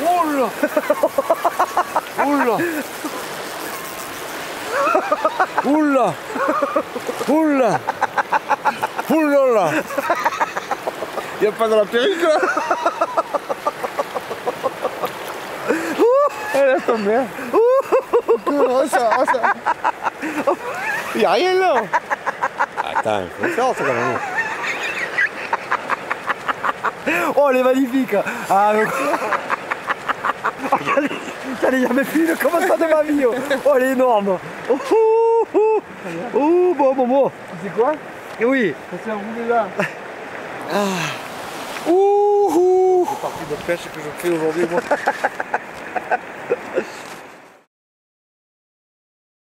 Oula. Oula. Oula. Oula. Oula. Y'a pas dans la perruque là. Laisse tomber. Oh ça. Y'a rien là. Attends, il faut le faire ça quand même. Oh, elle est magnifique. Ah, donc... J'en ai jamais vu le commencement de ma vie. Oh, elle est énorme. Oh, bon. C'est quoi? Oui. Ça s'est enroulé là. C'est parti de pêche que je fais aujourd'hui moi.